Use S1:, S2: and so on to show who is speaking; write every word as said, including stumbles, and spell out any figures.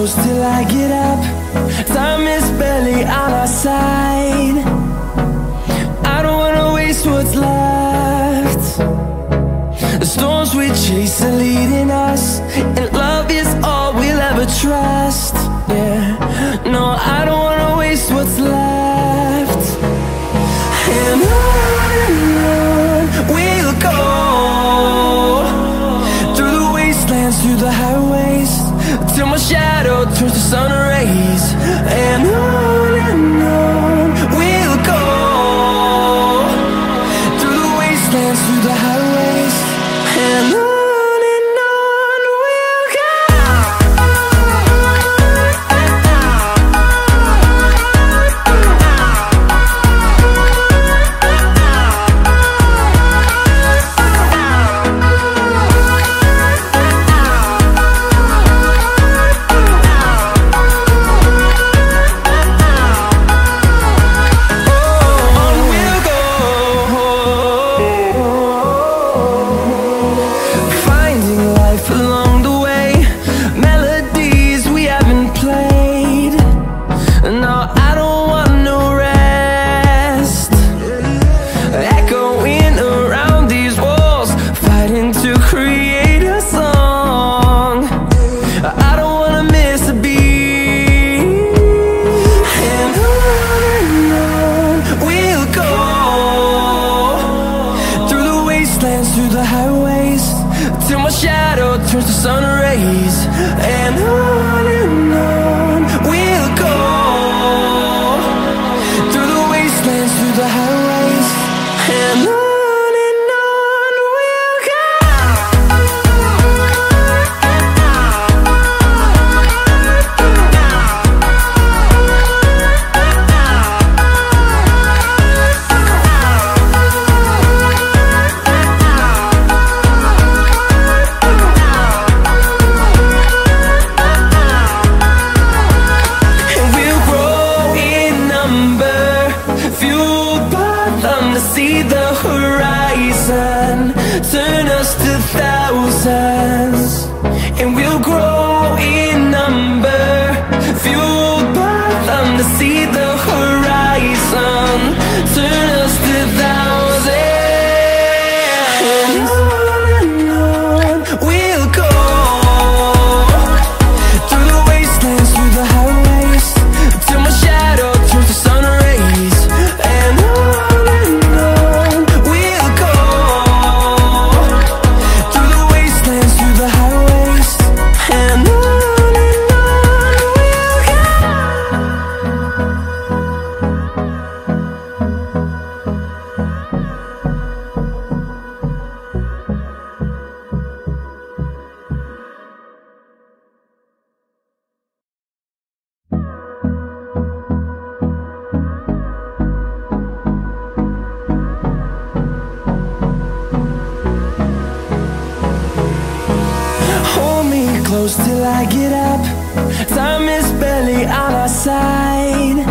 S1: close till I get up. Time is barely on our side. I don't wanna waste what's left. The storms we chase are leading us, and love is all we'll ever trust. Yeah, no, I don't wanna waste what's left. And on and on we'll go, through the wastelands, through the highways, till my shadow turns to sun rays. And on and on we'll go, through the wastelands, through the highways, and on. Through the highways, till my shadow turns to sun rays. And on and on we'll go, through the wastelands, through the highways, and on. See the horizon turn us to thousands, and we'll grow in number, fueled by them. To see the horizon turn us to thousands, and on and on we'll go, through the wastelands, through the highways, till my shadow turns to sun rays. And on close till I get up. Time is barely on our side.